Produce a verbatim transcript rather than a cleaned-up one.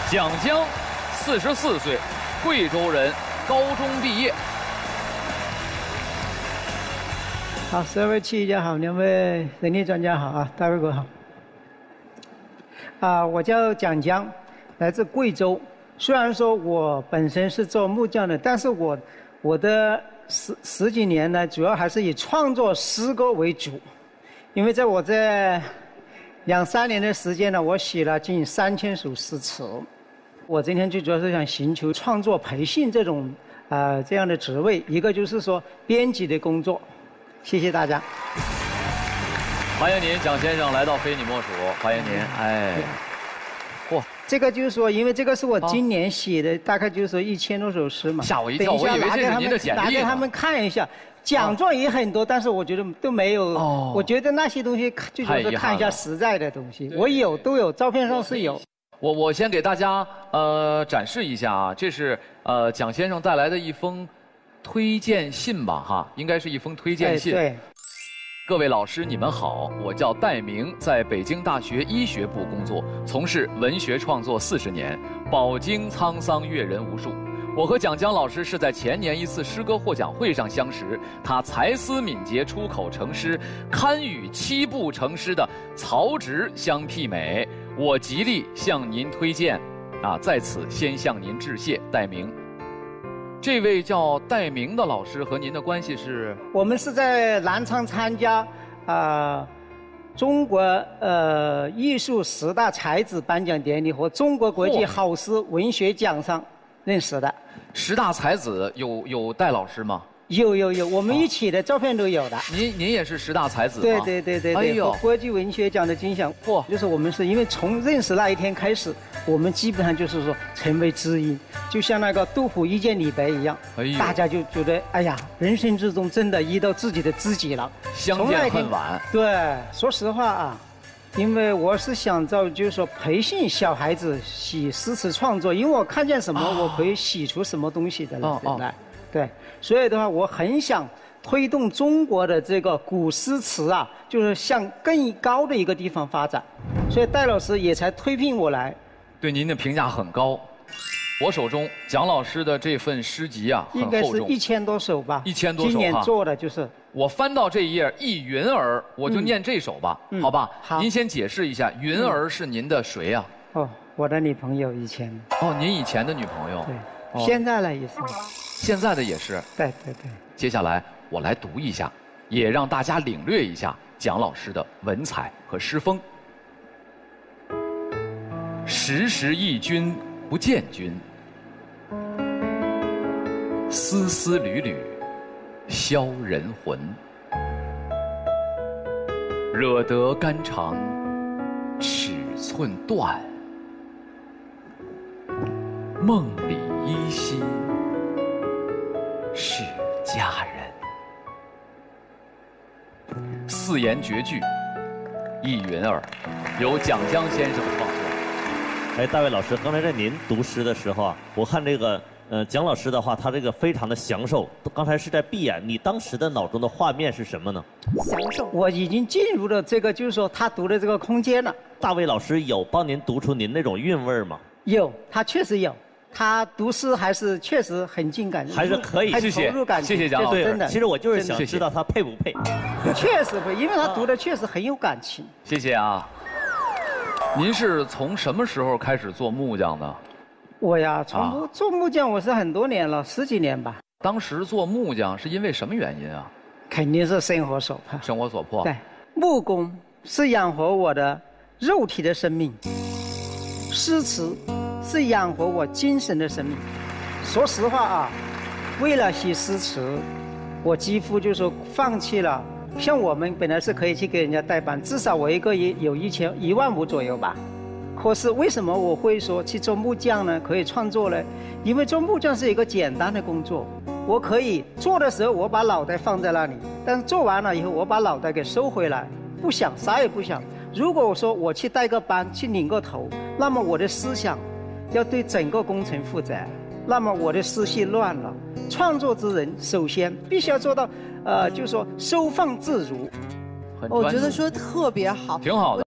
蒋江，四十四岁，贵州人，高中毕业。 好，四位企业家好，两位人力专家好啊，大卫哥好。啊，我叫蒋江，来自贵州。虽然说我本身是做木匠的，但是我我的十十几年呢，主要还是以创作诗歌为主，因为在我这两三年的时间呢，我写了近三千首诗词。我今天最主要是想寻求创作培训这种啊、呃、这样的职位，一个就是说编辑的工作。谢谢大家。 欢迎您，蒋先生来到非你莫属，欢迎您。哎，嚯， 这个就是说，因为这个是我今年写的，大概就是说一千多首诗嘛。 吓我一跳，我以为这是您的简历。 拿给他们看一下，奖状也很多，但是我觉得都没有。哦。我觉得那些东西最主要是看一下实在的东西。我有都有，照片上是有。 我我先给大家呃展示一下啊，这是呃蒋先生带来的一封推荐信吧哈，应该是一封推荐信。 对。 各位老师，你们好，我叫戴明，在北京大学医学部工作，从事文学创作四十年，饱经沧桑，阅人无数。我和蒋江老师是在前年一次诗歌获奖会上相识，他才思敏捷，出口成诗，堪与七步成诗的曹植相媲美。我极力向您推荐，啊，在此先向您致谢，戴明。这位叫戴明的老师和您的关系是？ 我们是在南昌参加啊、呃、中国呃艺术十大才子颁奖典礼和中国国际好诗文学奖上认识的。 十大才子有有戴老师吗？ 有有有，我们一起的照片都有的。 您您也是十大才子吗？ 对对对对对。哎呦，国际文学奖的金奖。嚯，就是我们是因为从认识那一天开始，我们基本上就是说成为知音，就像那个杜甫遇见李白一样。哎呦，大家就觉得哎呀，人生之中真的遇到自己的知己了。 相见恨晚。 对，说实话啊，因为我是想找就是说培训小孩子写诗词创作，因为我看见什么，哦、我可以写出什么东西的来。哦哦对，所以的话，我很想推动中国的这个古诗词啊，就是向更高的一个地方发展，所以戴老师也才推聘我来。 对您的评价很高，我手中蒋老师的这份诗集啊，很厚重， 应该是一千多首吧。 一千多首。 今年做的就是。 我翻到这一页《忆云儿》，我就念这首吧，嗯、好吧？好。您先解释一下，云儿是您的谁呀、 啊？哦，我的女朋友以前。 哦，您以前的女朋友。 对。哦、现在呢也是。 现在的也是， 对对对。 接下来我来读一下，也让大家领略一下蒋老师的文采和诗风。时时忆君不见君，丝丝缕缕销人魂。惹得肝肠尺寸断，梦里依稀是佳人。四言绝句，忆云儿，由蒋江先生创作。 哎，大卫老师，刚才在您读诗的时候啊，我看这个呃蒋老师的话，他这个非常的享受。刚才是在闭眼，你当时的脑中的画面是什么呢？ 享受。我已经进入了这个，就是说他读的这个空间了。 大卫老师有帮您读出您那种韵味吗？ 有，他确实有。他读诗还是确实很进感， 还是可以， 很投入感情。 谢谢蒋老师， 真的。 其实我就是想知道他配不配。 确实配，因为他读的确实很有感情。 谢谢啊。您是从什么时候开始做木匠的？ 我呀，从做木匠我是很多年了，十几年吧。 当时做木匠是因为什么原因啊？ 肯定是生活所迫。 生活所迫。 对，木工是养活我的肉体的生命，诗词是养活我精神的生命。说实话啊，为了写诗词，我几乎就说放弃了。像我们本来是可以去给人家代班，至少我一个月有一千一万五左右吧。可是为什么我会说去做木匠呢？可以创作呢？因为做木匠是一个简单的工作，我可以做的时候我把脑袋放在那里，但是做完了以后我把脑袋给收回来，不想啥也不想。如果我说我去带个班去领个头，那么我的思想要对整个工程负责，那么我的思绪乱了。创作之人首先必须要做到，呃，就是说收放自如。 我觉得说特别好， 挺好的。